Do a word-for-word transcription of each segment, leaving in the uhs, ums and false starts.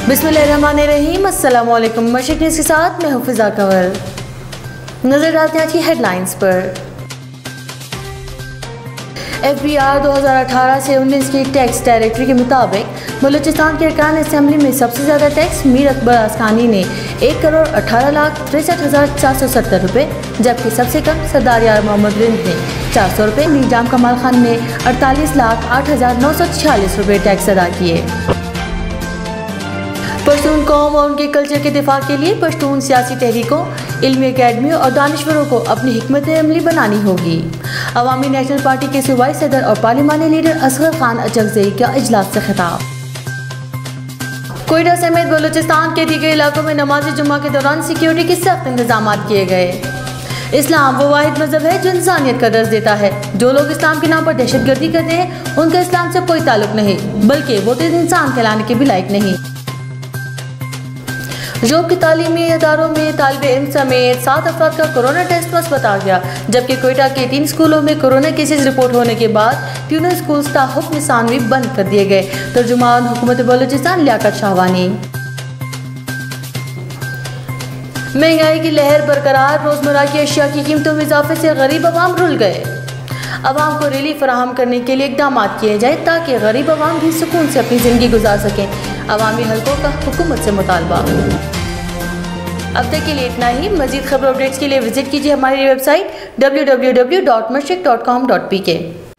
बिस्मिल्लाहिर्रहमानिर्रहीम। अस्सलामु अलैकुम। मशरिक न्यूज़ के साथ मैं हूं फिजा कंवर। नजर डालते हैं आज की हेडलाइंस पर। एफ बी आर दो हज़ार अठारह से उन्नीस की टैक्स डायरेक्टरी के मुताबिक बलूचिस्तान के अरकान असेंबली में सबसे ज़्यादा टैक्स मीर अकबर आसकानी ने एक करोड़ अठारह लाख तिरसठ हज़ार चार सौ सत्तर रुपये, जबकि सबसे कम सरदार यार मोहम्मद रिंद ने चार सौ रुपये, मीर जाम कमाल खान ने अड़तालीस लाख आठ हज़ार नौ सौ छियालीस रुपये टैक्स अदा किए। पश्तून कौम और उनके कल्चर के दिफा के लिए पश्तून सियासी तहरीकों, इल्मी अकेडमियों और दानिश्वरों को अपनी हिकमत अमली बनानी होगी। अवामी नेशनल पार्टी के सूबाई सदर और पार्लिमानी लीडर असगर खान अचकज़ई का इजलास से खिताब। कोयटा समेत बलूचिस्तान के दीगर इलाकों में नमाज जुम्मा के दौरान सिक्योरिटी के सख्त इंतजाम किए गए। इस्लाम वो वाहिद मजहब है जो इंसानियत का दर्ज देता है। जो लोग इस्लाम के नाम पर दहशतगर्दी करते हैं उनका इस्लाम से कोई ताल्लुक नहीं, बल्कि वो तो इंसान कहलाने के भी लायक नहीं। जोब के तालीमी इदारों में तालिब इल्म समेत सात अफराद का कोरोना टेस्ट मस्बत आ गया, जबकि कोयटा के तीन स्कूलों में कोरोना केसेस रिपोर्ट होने के बाद तीनों स्कूल ताहुक्म सानवी बंद कर दिए गए। तर्जुमान हुकूमत बलूचिस्तान लियाकत शाहवानी। महंगाई की लहर बरकरार, रोजमर्रा की अशिया की कीमतों में इजाफे से गरीब अवाम रुल गए। अवाम को रिलीफ फराहम करने के लिए इकदाम किए जाए ताकि गरीब अवाम भी सुकून से अपनी जिंदगी गुजार सकें। अवामी हलकों का हुकूमत से मुतालबा। अब तक के लिए इतना ही। मजीद खबर अपडेट्स के लिए विजिट कीजिए हमारी website W W W dot Mashriq dot com dot P K.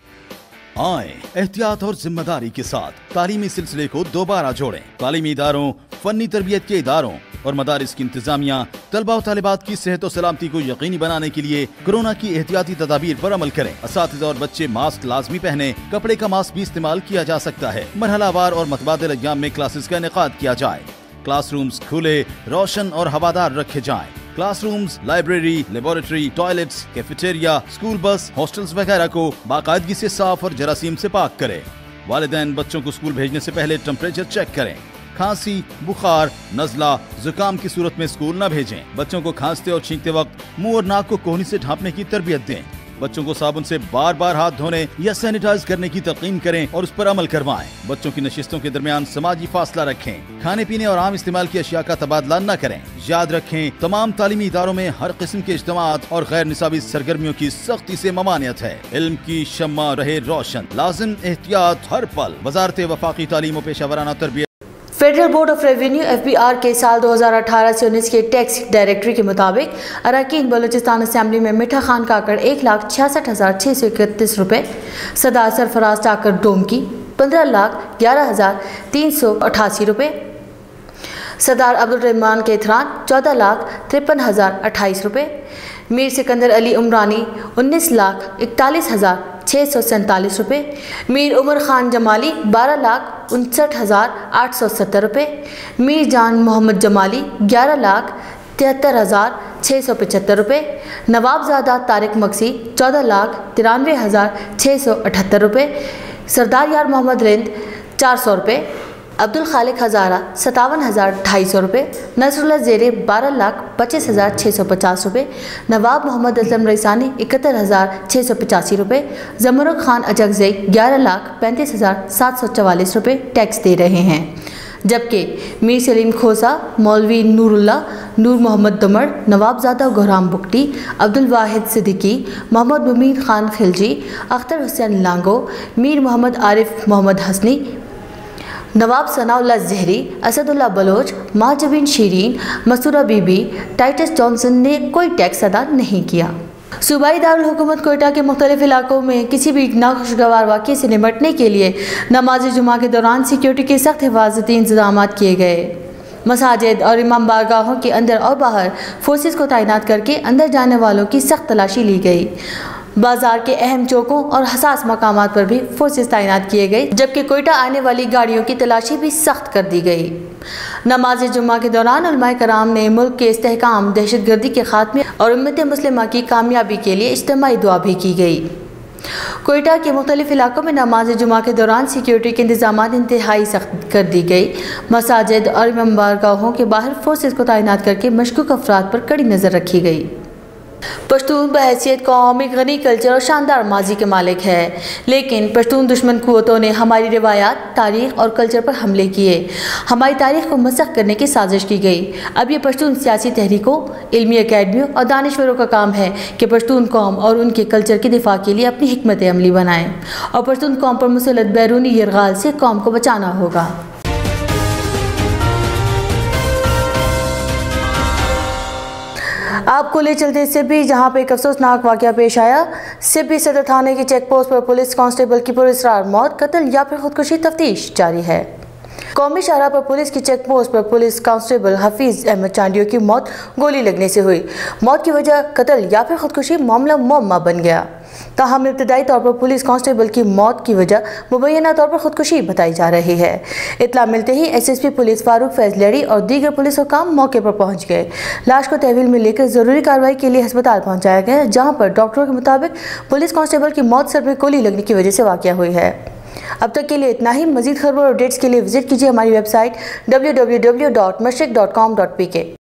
आए एहतियात और जिम्मेदारी के साथ तालीमी सिलसिले को दोबारा जोड़ें। तालीमी इदारों, फन्नी तरबियत के इदारों और मदारिस की इंतजामिया तलबा और तालिबात की सेहत और सलामती को यकीनी बनाने के लिए कोरोना की एहतियाती तदाबीर पर अमल करें। असातिज़ा और बच्चे मास्क लाजमी पहने। कपड़े का मास्क भी इस्तेमाल किया जा सकता है। मरहलावार और मतबादिल अय्याम में क्लासेस का इनेकाद किया जाए। क्लासरूम्स खुले, रोशन और हवादार रखे जाएं। Classrooms, library, laboratory, toilets, cafeteria, school bus, hostels वगैरह को बाकायदगी से साफ और जरासीम से पाक करें। वालिदैन बच्चों को स्कूल भेजने से पहले टेम्परेचर चेक करें। खांसी, बुखार, नज़ला, जुकाम की सूरत में स्कूल न भेजें। बच्चों को खांसते और छींकते वक्त मुंह और नाक को कोहनी से ढांपने की तरबियत दें। बच्चों को साबुन से बार बार हाथ धोने या सैनिटाइज करने की तलकीन करें और उस पर अमल करवाएं। बच्चों की नशिस्तों के दरमियान समाजी फासला रखें। खाने पीने और आम इस्तेमाल की अशिया का तबादला न करें। याद रखें, तमाम तालीमी इदारों में हर किस्म के इज्तिमात और गैर निसाबी सरगर्मियों की सख्ती से ममानियत है। इल्म की शम्मा रहे रोशन। लाजिम एहतियात हर पल। वजारत वफाकी तालीम और पेशा वराना तरबियत। Federal board of revenue F B R के साल दो हज़ार अठारह से उन्नीस के टैक्स डायरेक्टरी के मुताबिक अरकान बलूचिस्तान असेंबली में मिठा खान काकड़ एक लाख छियासठ हज़ार छः सौ इकतीस रुपये, सरदार सरफराज टाकर डोम की पंद्रह लाख ग्यारह हज़ार तीन सौ अठासी रुपये, सरदार अब्दुल रहमान के इथरान चौदह लाख तिरपन हज़ार अट्ठाईस रुपये, मीर सिकंदर अली उमरानी उन्नीस लाख इकतालीस हज़ार छः सौ सैंतालीस रुपये, मीर उमर खान जमाली बारह लाख उनसठ हज़ार आठ सौ सत्तर रुपये, मीर जान मोहम्मद जमाली ग्यारह लाख तिहत्तर हज़ार छः सौ पचहत्तर रुपये, नवाबजादा तारिक मक्सी चौदह लाख तिरानवे हज़ार छः सौ अठहत्तर रुपये, सरदार यार मोहम्मद रिंद चार सौ रुपये, अब्दुल खालिक हज़ारा सतावन हज़ार ढाई सौ रुपये, नसरुल्लाह ज़ेरे बारह लाख पच्चीस हज़ार छः सौ पचास रुपये, नवाब मोहम्मद असलम रईसानी इकहत्तर हज़ार छः सौ पचासी रुपये, जमरुक खान अचकज़ई ग्यारह लाख पैंतीस हज़ार सात सौ चवालीस रुपये टैक्स दे रहे हैं। जबकि मीर सलीम खोसा, मौलवी नूरुल्लाह, नूर मोहम्मद दमड़, नवाबजादा गुरराम बुकटी, अब्दुल वाहिद सिद्दीकी, मोहम्मद मुमीन खान खिलजी, अख्तर हुसैन लांगो, मीर मोहम्मद आरिफ मोहम्मद हसनी, नवाब सनाउल्लाह ज़हरी, असदुल्लाह बलोच, महाजबीन शीरीन, मसूरा बीबी, टाइटस जॉनसन ने कोई टैक्स अदा नहीं किया। सूबाई दारुल हुकूमत कोयटा के मुख्तलिफ इलाकों में किसी भी नाखुशगवार वाक़े से निपटने के लिए नमाज जुमा के दौरान सिक्योरिटी के सख्त हिफाजती इंतजाम किए गए। मसाजिद और इमाम बारगाहों के अंदर और बाहर फोर्सेस को तैनात करके अंदर जाने वालों की सख्त तलाशी ली गई। बाजार के अहम चौकों और हसास मकामात पर भी फोर्सेस तैनात किए गए, जबकि कोयटा आने वाली गाड़ियों की तलाशी भी सख्त कर दी गई। नमाज जुम्मा के दौरान उलमाए कराम ने मुल्क के इस्तेहकाम, दहशतगर्दी के खात्मे और उम्मत मुस्लिमा की कामयाबी के लिए इज्तिमाई दुआ भी की गई। कोयटा के मुख्तलिफ इलाकों में नमाज जुमा के दौरान सिक्योरिटी के इंतजाम इंतहाई सख्त कर दी गई। मसाजिद और इमाम बारगाहों के बाहर फोर्सेस को तैनात करके मशकूक अफराद पर कड़ी नज़र रखी गई। پشتون بحیثیت قوم ایک غنی کلچر اور شاندار ماضی کے مالک ہے، لیکن پشتون دشمن قوتوں نے ہماری روایات، تاریخ اور کلچر پر حملے کیے، ہماری تاریخ کو مسخ کرنے کی سازش کی گئی۔ اب یہ پشتون سیاسی تحریکوں، علمی اکیڈمیوں اور دانشوروں کا کام ہے کہ پشتون قوم اور ان کے کلچر کے دفاع کے لیے اپنی حکمت عملی بنائیں، اور پشتون قوم پر مسلط بیرونی یرغال سے قوم کو بچانا ہوگا۔ آپ کو لے چلتے سبی، جہاں پہ ایک افسوسناک واقعہ پیش آیا۔ سبی صدر تھانے کی چیک پوسٹ پر پولیس کانسٹیبل کی پراسرار موت، قتل یا پھر خودکشی، تفتیش جاری ہے۔ قومی شاہراہ پر پولیس کی چیک پوسٹ پر پولیس کانسٹیبل حفیظ احمد چانڈیو کی موت گولی لگنے سے ہوئی۔ موت کی وجہ قتل یا پھر خودکشی، معاملہ معمہ بن گیا۔ تاہم ابتدائی طور پر پولیس کانسٹیبل کی موت کی وجہ مبینہ طور پر خودکشی بتائی جا رہی ہے۔ اطلاع ملتے ہی S S P police Farooq Faiz Lehri اور دیگر پولیس حکام موقع پر پہنچ گئے۔ لاش کو تحویل میں لے کر ضروری کارروائی کے لیے ہسپتال پہنچایا گیا، جہاں پر ڈاکٹروں کے مطابق پولیس کانسٹیبل کی موت سر میں گولی لگنے کی وجہ سے واقع ہوئی ہے۔ اب تک کے لیے اتنا ہی۔ مزید خبروں اور اپڈیٹس کے لیے وزٹ کیجیے ہماری web site W W W dot Mashriq dot com dot P کے۔